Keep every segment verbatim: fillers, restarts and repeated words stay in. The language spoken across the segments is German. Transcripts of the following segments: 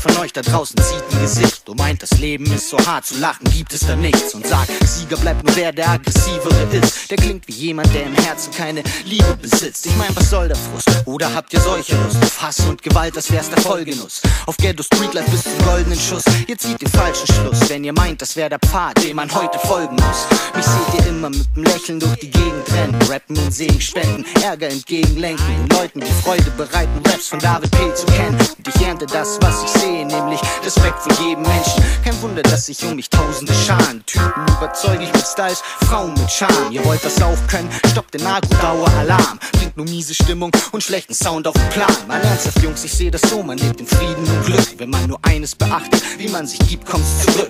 von euch da draußen zieht ein Gesicht und meint, das Leben ist so hart, zu lachen gibt es da nichts? Und sagt, Sieger bleibt nur der, der aggressivere ist. Der klingt wie jemand, der im Herzen keine Liebe besitzt. Ich mein, was soll der Frust? Oder habt ihr solche Lust auf Hass und Gewalt, als wär's der Vollgenuss? Auf Ghetto Street Life bis zum goldenen Schuss. Ihr zieht den falschen Schluss, wenn ihr meint, das wär der Pfad, dem man heute folgen muss. Mich seht ihr immer mit dem Lächeln durch die Gegend rennen, rappen und Segen spenden, Ärger entgegenlenken, den Leuten die Freude bereiten, Raps von David P. zu kennen. Und ich ernte das, was ich sehe, nämlich Respekt vor jedem Menschen. Kein Wunder, dass sich um mich tausende scharen. Typen überzeuge ich mit Styles, Frauen mit Charme. Ihr wollt das auch können, stoppt den Agro-Dauer-Alarm. Bringt nur miese Stimmung und schlechten Sound auf den Plan. Mal ernsthaft, Jungs, ich sehe das so, man lebt in Frieden und Glück. Wenn man nur eines beachtet, wie man sich gibt, kommt's zurück.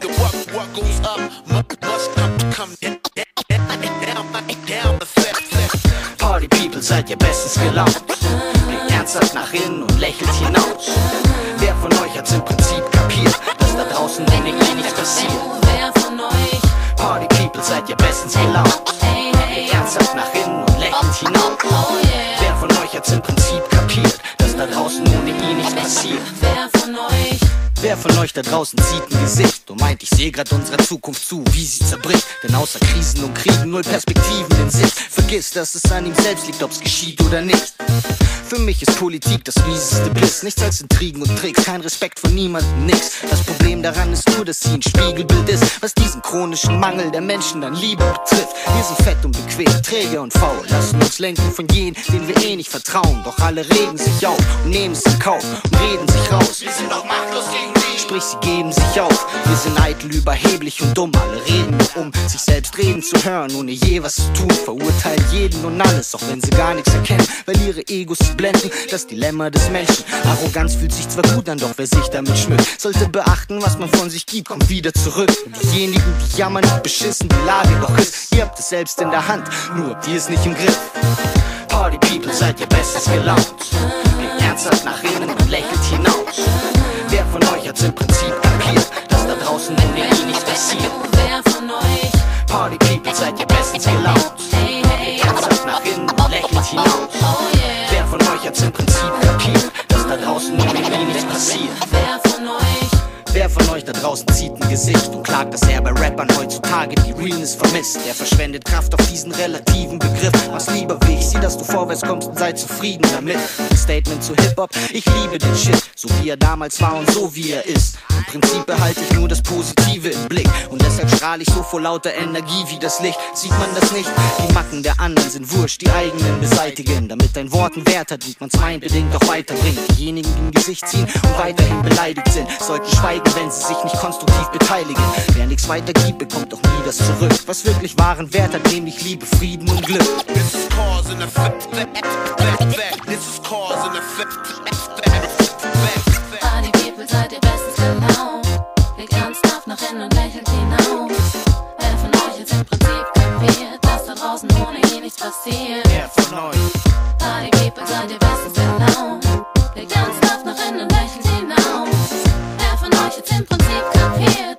Party People, seid ihr bestens gelaunt. Blickt ernsthaft nach innen und lächelt hinaus. Wer von euch hat's im Prinzip kapiert, dass da draußen ohne ihn nichts passiert? Wer von euch? Party People, seid ihr bestens gelaunt. Blickt ernsthaft nach innen und lächelt hinaus. Wer von euch hat's im Prinzip kapiert, dass da draußen ohne ihn nichts passiert? Wer von euch? Wer von euch da draußen zieht ein Gesicht und meint, ich seh grad unserer Zukunft zu, wie sie zerbricht? Denn außer Krisen und Kriegen null Perspektiven in Sicht. Vergiss, dass es an ihm selbst liegt, ob's geschieht oder nicht. Für mich ist Politik das mieseste Biss. Nichts als Intrigen und Tricks, kein Respekt von niemandem, nix. Das Problem daran ist nur, dass sie ein Spiegelbild ist, was diesen chronischen Mangel der Menschen an Liebe betrifft. Wir sind fett und bequem, träge und faul, lassen uns lenken von jenen, denen wir eh nicht vertrauen. Doch alle regen sich auf und nehmen es in Kauf und reden sich raus. Wir sind auch machtlos gegen die, sprich sie geben sich auf. Wir sind eitel, überheblich und dumm, alle reden nur um sich selbst reden zu hören, ohne je was zu tun. Verurteilen jeden und alles, auch wenn sie gar nichts erkennen, weil ihre Egos sie blenden. Das Dilemma des Menschen. Arroganz fühlt sich zwar gut an, doch wer sich damit schmückt, sollte beachten, was man von sich gibt, kommt wieder zurück. Und diejenigen, die jammern, wie beschissen die Lage doch ist, ihr habt es selbst in der Hand, nur habt ihr es nicht im Griff. Party People, seid ihr bestens gelaunt. Blickt ernsthaft nach innen und lächelt hinaus. Wer von euch hat's im Prinzip kapiert, dass da draußen ohne ihn nichts passiert? Wer von euch? Party People, seid ihr bestens gelaunt. Blickt ernsthaft nach innen und lächelt hinaus. Wer von euch hat's im Prinzip kapiert, dass da draußen ohne ihn nichts passiert? Wer von euch? Wer von euch da draußen zieht ein Gesicht und klagt, dass er bei Rappern heutzutage die Realness vermisst? Er verschwendet Kraft auf diesen relativen Begriff. Mach's lieber wie ich, sieh, dass du vorwärts kommst und sei zufrieden damit. Ein Statement zu Hip-Hop, ich liebe den Shit, so wie er damals war und so wie er ist. Im Prinzip behalte ich nur das Positive im Blick und deshalb strahle ich so vor lauter Energie wie das Licht. Sieht man das nicht? Die Macken der anderen sind wurscht, die eigenen beseitigen, damit dein Wort einen Wert hat und man's meinbedingt auch weiterbringt. Diejenigen, die im Gesicht ziehen und weiterhin beleidigt sind, sollten schweigen, wenn sie sich nicht konstruktiv beteiligen. Wer nichts weitergibt, bekommt doch nie das zurück, was wirklich wahren Wert hat, nämlich Liebe, Frieden und Glück. This is cause and effect. This is cause and effect. Party People, seid ihr bestens gelaunt. Blickt ernsthaft nach innen und lächelt hinaus. Wer von euch jetzt im Prinzip kapiert, dass da draußen ohne ihn nichts passiert? Wer von euch? Party People, seid ihr bestens gelaunt. Blickt ernsthaft nach innen und lächelt hinaus. Wer von euch jetzt im Prinzip kapiert,